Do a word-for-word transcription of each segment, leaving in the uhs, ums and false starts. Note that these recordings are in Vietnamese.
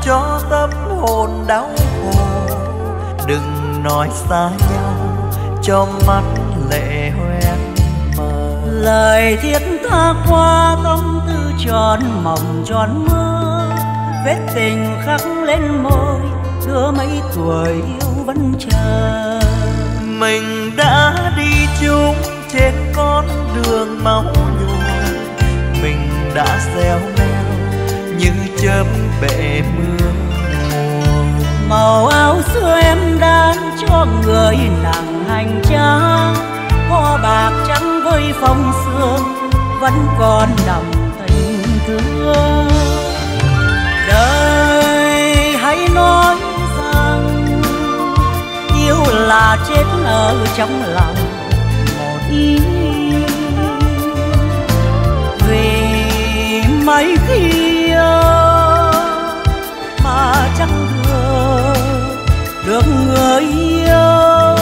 cho tâm hồn đau khổ. Đừng nói xa nhau cho mắt lệ hoen mờ. Lời thiết tha qua tâm tư tròn mộng tròn mơ, vết tình khắc lên môi đưa mấy tuổi yêu vẫn chờ. Mình đã đi chung trên con đường máu nhuộm, mình đã gieo neo như chớp bể mưa mùa. Màu áo xưa em đan cho người nặng hành trang, hoa bạc trắng với phong sương vẫn còn nằm tình thương. Đời hãy nói rằng yêu là chết ở trong lòng một ý, vì mấy khi yêu mà chẳng được được người yêu.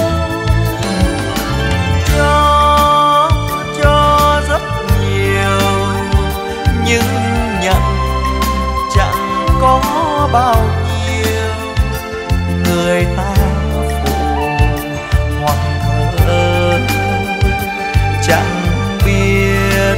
Cho cho rất nhiều nhưng nhận chẳng có bao nhiêu. Người ta phụ hoặc thờ chẳng biết,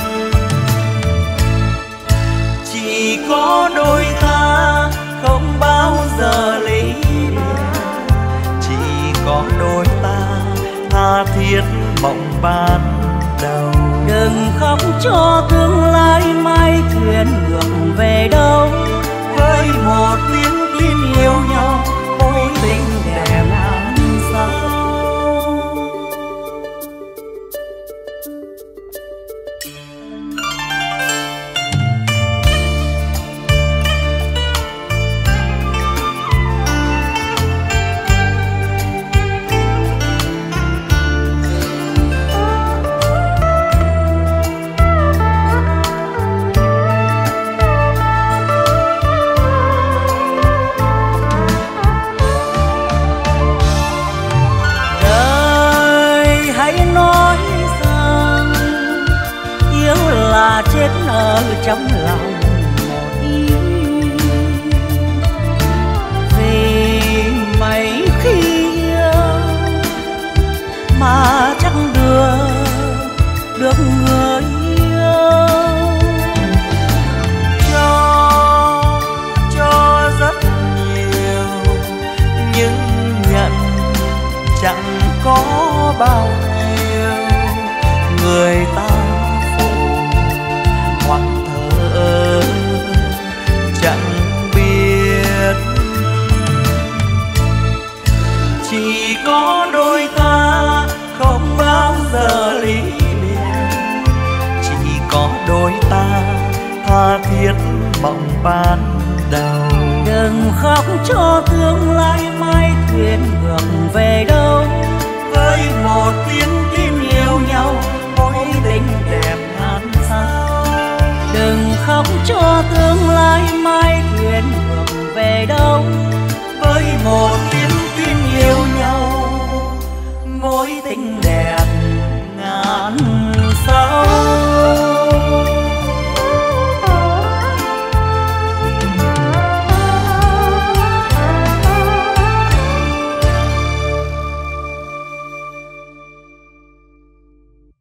chỉ có đôi ta không bao giờ ly biệt, chỉ có đôi ta tha thiết mộng ban đầu. Đừng khóc cho tương lai mai thuyền ngược về đâu, với một tiếng tin yêu nhau mối tình đẹp làm sao. Chết ở trong lòng một ý, vì mấy khi yêu mà chẳng được được người yêu. Cho cho rất nhiều nhưng nhận chẳng có bao nhiêu. Người ta hoặc thờ chẳng biết, chỉ có đôi ta không bao giờ ly biệt, chỉ có đôi ta tha thiết mộng ban đầu. Đừng khóc cho tương lai mai thuyền ngược về đâu, với một tiếng tin yêu nhau mối tình đẹp ngàn sao. Đừng khóc cho tương lai mai thuyền ngược về đâu, với một tiếng tin yêu nhau mối tình đẹp